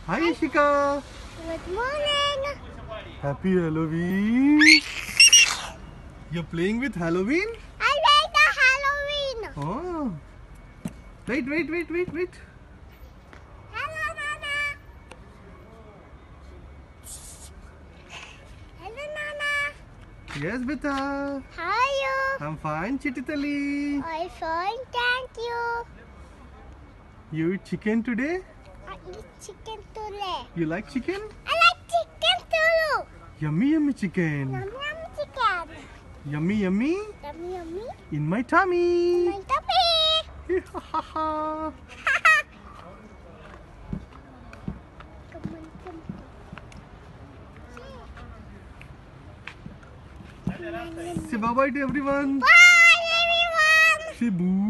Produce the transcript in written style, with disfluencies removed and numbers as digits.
Hi Ishika. Good morning. Happy Halloween. You're playing with Halloween? I like the Halloween. Oh. Wait. Hello, Nana. Hello, Nana. Yes, beta. How are you? I'm fine, Chittitali. I'm fine, thank you. You eat chicken today? I eat chicken today. You like chicken? I like chicken too. Yummy chicken. Yum yum chicken. Yummy. Yummy yummy. In my tummy. My tummy. Ha ha ha. Come on. Say bye bye to everyone. Bye everyone. Say boo.